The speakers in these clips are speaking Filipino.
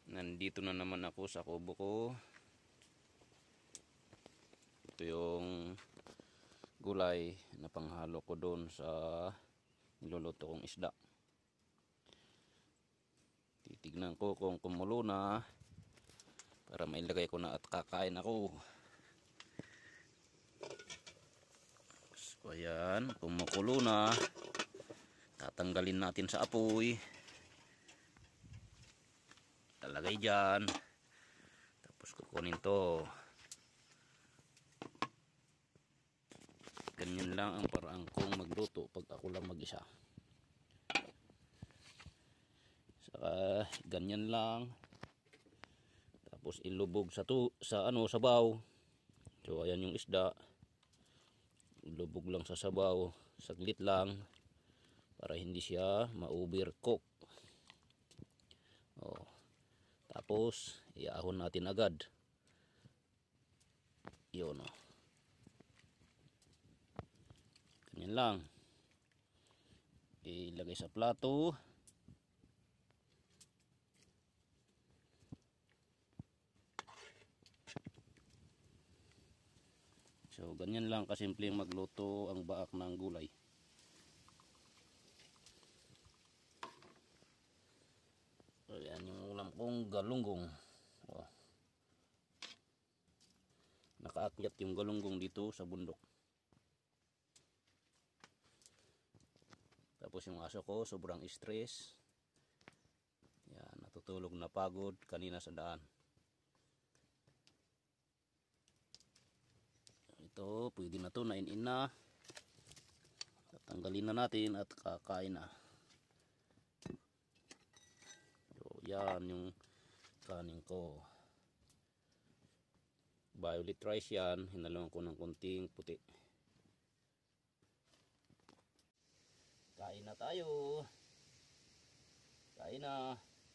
Nandito na naman ako sa kubo ko. Ito yung gulay na panghalo ko doon sa niluluto kong isda. Titignan ko kung kumulo na para mailagay ko na at kakain ako. So ayan, kumukulo na. Tatanggalin natin sa apoy. Talagay dyan. Tapos kukunin to. Ganyan lang ang paraan kong magluto pag ako lang mag-isa. Saka ganyan lang. Tapos ilubog sa sabaw. So ayan yung isda. Ilubog lang sa sabaw, saglit lang para hindi siya ma-overcook. Oh. Tapos iahon natin agad. 'Yon oh. Ganyan lang. Ilagay sa plato. So ganyan lang kasimpleng magluto ang baak ng gulay. So yan yung ulam kong galunggong. Oh. Nakaakyat yung galunggong dito sa bundok. Tapos yung aso ko sobrang stress. Yan, natutulog na pagod kanina sa daan. Ito, pwede na to, nain-in na. Tatanggalin na natin at kakain na. So, yan yung kanin ko. Violet rice yan. Hinalungan ko ng konting puti. Kain na tayo. Kain na.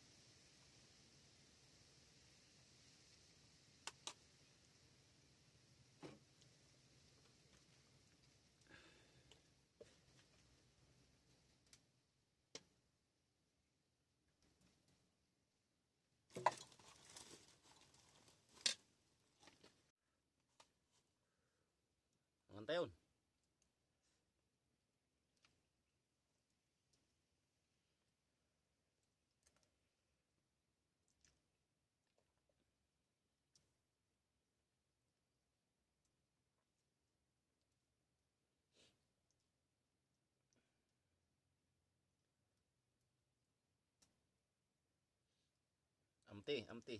Ang tayon. Amti, amti.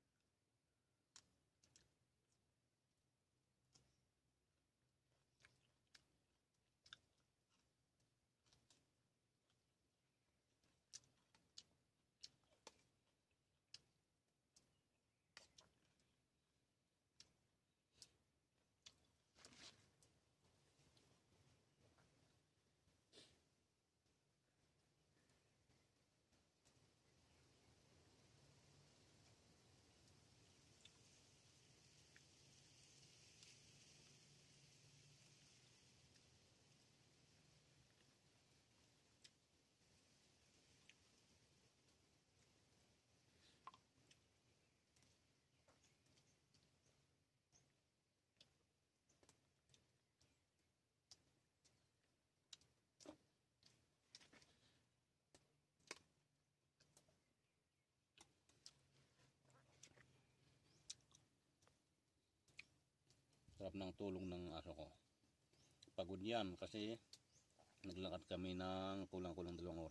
Sarap ng tulong ng aso ko. Pagod yan kasi naglakad kami ng kulang-kulang 2